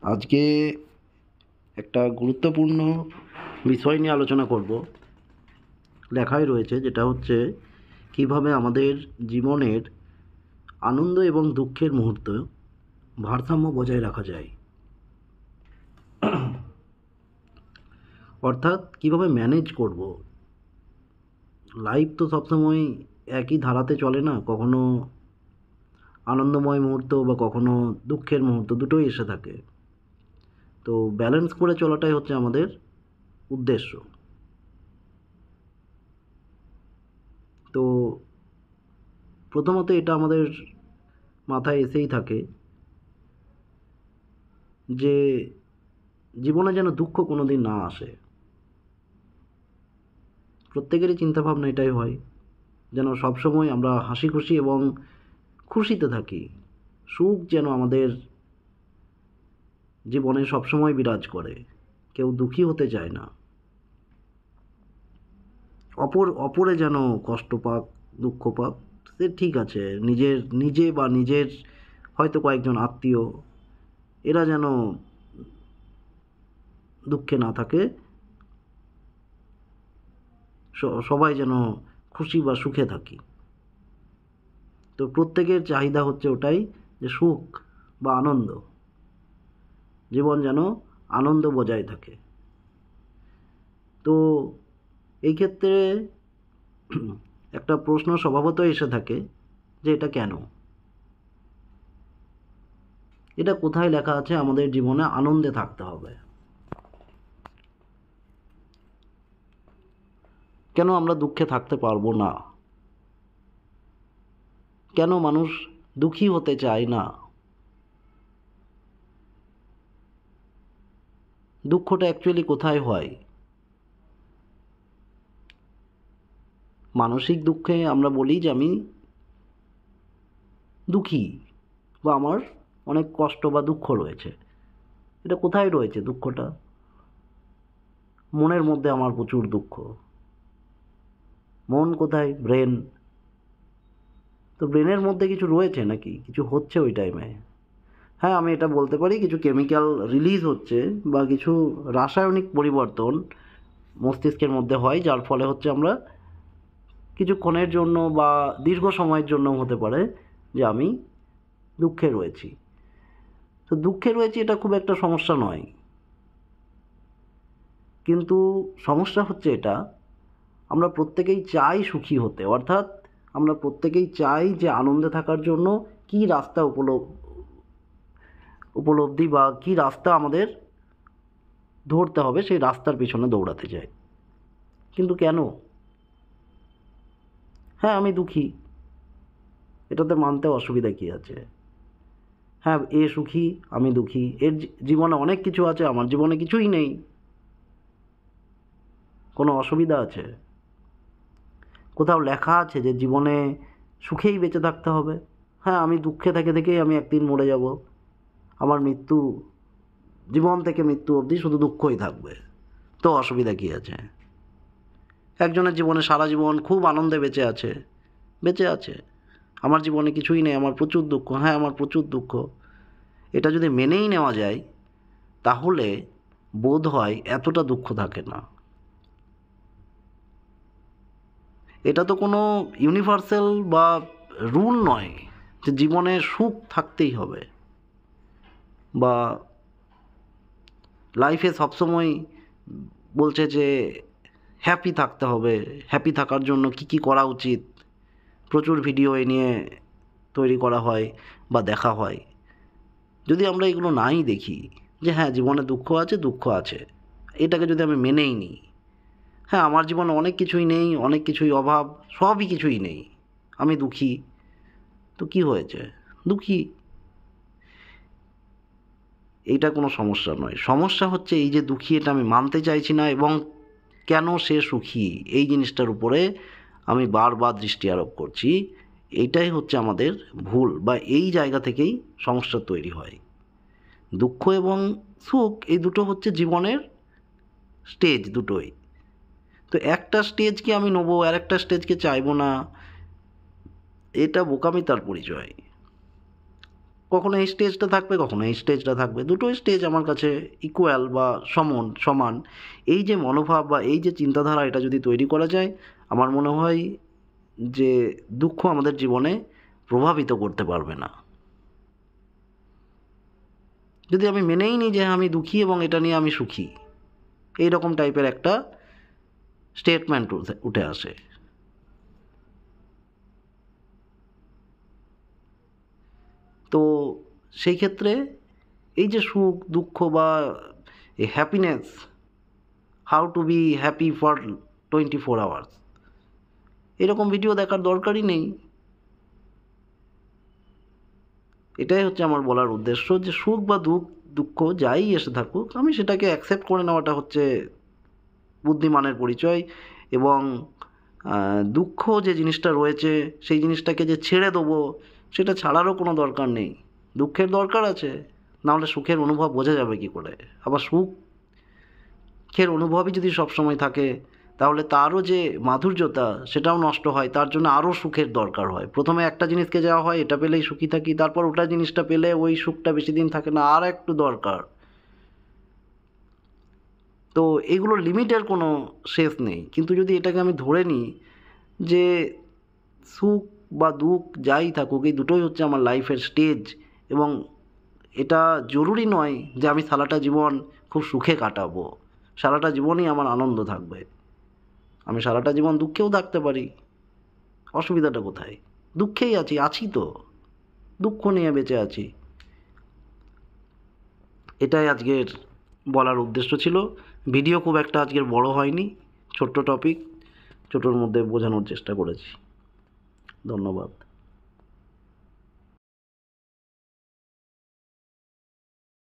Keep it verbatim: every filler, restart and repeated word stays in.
আজকে একটা গুরুত্বপূর্ণ বিষয় নিয়ে আলোচনা করব। লেখাই রয়েছে, যেটা হচ্ছে কিভাবে আমাদের জীবনের আনন্দ এবং দুঃখের মুহূর্ত ভারসাম্য বজায় রাখা যায়, অর্থাৎ কিভাবে ম্যানেজ করব। লাইফ তো সবসময় একই ধারাতে চলে না, কখনো আনন্দময় মুহূর্ত বা কখনো দুঃখের মুহূর্ত, দুটোই এসে থাকে। তো ব্যালেন্স করে চলাটাই হচ্ছে আমাদের উদ্দেশ্য। তো প্রথমত এটা আমাদের মাথায় এসেই থাকে যে জীবনে যেন দুঃখ কোনো দিন না আসে। প্রত্যেকেরই চিন্তাভাবনা এটাই হয়, যেন সবসময় আমরা হাসি খুশি এবং খুশিতে থাকি। সুখ যেন আমাদের জীবনে সবসময় বিরাজ করে, কেউ দুঃখী হতে চায় না। অপর অপরে যেন কষ্ট পাক, দুঃখ পাক, সে ঠিক আছে। নিজের নিজে বা নিজের হয়তো কয়েকজন আত্মীয়, এরা যেন দুঃখে না থাকে, সবাই যেন খুশি বা সুখে থাকি। তো প্রত্যেকের চাহিদা হচ্ছে ওটাই, যে সুখ বা আনন্দ, জীবন যেন আনন্দ বজায় থাকে। তো এই ক্ষেত্রে একটা প্রশ্ন স্বভাবতই এসে থাকে যে এটা কেন, এটা কোথায় লেখা আছে আমাদের জীবনে আনন্দে থাকতে হবে? কেন আমরা দুঃখে থাকতে পারবো না? কেন মানুষ দুঃখী হতে চায় না? দুঃখটা অ্যাকচুয়ালি কোথায় হয়? মানসিক দুঃখে আমরা বলি যে আমি দুঃখী, বা আমার অনেক কষ্ট বা দুঃখ রয়েছে। এটা কোথায় রয়েছে দুঃখটা? মনের মধ্যে আমার প্রচুর দুঃখ। মন কোথায়? ব্রেন। তো ব্রেনের মধ্যে কিছু রয়েছে নাকি, কিছু হচ্ছে ওই টাইমে? হ্যাঁ, আমি এটা বলতে পারি, কিছু কেমিক্যাল রিলিজ হচ্ছে বা কিছু রাসায়নিক পরিবর্তন মস্তিষ্কের মধ্যে হয়, যার ফলে হচ্ছে আমরা কিছুক্ষণের জন্য বা দীর্ঘ সময়ের জন্য হতে পারে যে আমি দুঃখে রয়েছি। তো দুঃখে রয়েছি, এটা খুব একটা সমস্যা নয়। কিন্তু সমস্যা হচ্ছে এটা, আমরা প্রত্যেকেই চাই সুখী হতে, অর্থাৎ আমরা প্রত্যেকেই চাই যে আনন্দে থাকার জন্য কী রাস্তা উপলব্ধি বা কী রাস্তা আমাদের ধরতে হবে, সেই রাস্তার পিছনে দৌড়াতে চাই। কিন্তু কেন? হ্যাঁ, আমি দুঃখী, এটাতে মানতে অসুবিধা কী আছে? হ্যাঁ, এ সুখী, আমি দুঃখী, এর জীবনে অনেক কিছু আছে, আমার জীবনে কিছুই নেই, কোনো অসুবিধা আছে? কোথাও লেখা আছে যে জীবনে সুখেই বেঁচে থাকতে হবে? হ্যাঁ, আমি দুঃখে থেকে থেকেই আমি একদিন মরে যাব, আমার মৃত্যু, জীবন থেকে মৃত্যু অবধি শুধু দুঃখই থাকবে, তো অসুবিধা কী আছে? একজনের জীবনে সারা জীবন খুব আনন্দে বেঁচে আছে, বেঁচে আছে, আমার জীবনে কিছুই নেই, আমার প্রচুর দুঃখ। হ্যাঁ, আমার প্রচুর দুঃখ। এটা যদি মেনেই নেওয়া যায়, তাহলে বোধ হয় এতটা দুঃখ থাকে না। এটা তো কোনো ইউনিভার্সাল বা রুল নয় যে জীবনে সুখ থাকতেই হবে, বা লাইফে সবসময় বলছে যে হ্যাপি থাকতে হবে। হ্যাপি থাকার জন্য কী কী করা উচিত, প্রচুর ভিডিও এ নিয়ে তৈরি করা হয় বা দেখা হয়। যদি আমরা এগুলো নাই দেখি, যে হ্যাঁ জীবনে দুঃখ আছে, দুঃখ আছে, এটাকে যদি আমি মেনেই নিই, হ্যাঁ আমার জীবনে অনেক কিছুই নেই, অনেক কিছুই অভাব, সবই কিছুই নেই, আমি দুঃখী, তো কি হয়েছে? দুঃখী, এইটা কোনো সমস্যা নয়। সমস্যা হচ্ছে এই যে দুঃখী, এটা আমি মানতে চাইছি না, এবং কেন সে সুখী এই জিনিসটার উপরে আমি বারবার দৃষ্টি আরোপ করছি। এইটাই হচ্ছে আমাদের ভুল, বা এই জায়গা থেকেই সমস্যা তৈরি হয়। দুঃখ এবং সুখ এই দুটো হচ্ছে জীবনের স্টেজ দুটোই। তো একটা স্টেজকে আমি নেবো, আর একটা স্টেজকে চাইবো না, এটা বোকামিতার পরিচয়। কখনো এই স্টেজটা থাকবে, কখনো এই স্টেজটা থাকবে, দুটো স্টেজ আমার কাছে ইকুয়াল বা সমান সমান। এই যে মনোভাব বা এই যে চিন্তাধারা, এটা যদি তৈরি করা যায়, আমার মনে হয় যে দুঃখ আমাদের জীবনে প্রভাবিত করতে পারবে না। যদি আমি মেনেই নিই যে আমি দুঃখী এবং এটা নিয়ে আমি সুখী, এই রকম টাইপের একটা স্টেটমেন্ট উঠে আসে। তো সেই ক্ষেত্রে এই যে সুখ দুঃখ বা এই happiness, how to be happy for twenty four hours, এরকম ভিডিও দেখার দরকারই নেই। এটাই হচ্ছে আমার বলার উদ্দেশ্য, যে সুখ বা দুঃখ দুঃখ যাই এসে থাকুক, আমি সেটাকে অ্যাকসেপ্ট করে নেওয়াটা হচ্ছে বুদ্ধিমানের পরিচয়। এবং দুঃখ যে জিনিসটা রয়েছে, সেই জিনিসটাকে যে ছেড়ে দেবো, সেটা ছাড়ারও কোনো দরকার নেই। দুঃখের দরকার আছে, নাহলে সুখের অনুভব বোঝা যাবে কী করে? আবার সুখের অনুভবই যদি সবসময় থাকে, তাহলে তারও যে মাধুর্যতা, সেটাও নষ্ট হয়। তার জন্য আরও সুখের দরকার হয়। প্রথমে একটা জিনিসকে যাওয়া হয়, এটা পেলেই সুখী থাকি, তারপর ওটা জিনিসটা পেলে ওই সুখটা বেশি দিন থাকে না, আর একটু দরকার। তো এগুলো লিমিটের কোনো শেষ নেই। কিন্তু যদি এটাকে আমি ধরে নিই যে সুখ বা দুঃখ যাই থাকুক, এই দুটোই হচ্ছে আমার লাইফের স্টেজ, এবং এটা জরুরি নয় যে আমি সারাটা জীবন খুব সুখে কাটাবো, সারাটা জীবনই আমার আনন্দ থাকবে। আমি সারাটা জীবন দুঃখেও থাকতে পারি, অসুবিধাটা কোথায়? দুঃখেই আছি, আছি তো, দুঃখ নিয়ে বেঁচে আছি। এটাই আজকের বলার উদ্দেশ্য ছিল। ভিডিও খুব একটা আজকের বড় হয়নি, ছোট্ট টপিক, ছোটোর মধ্যে বোঝানোর চেষ্টা করেছি। ধন্যবাদ।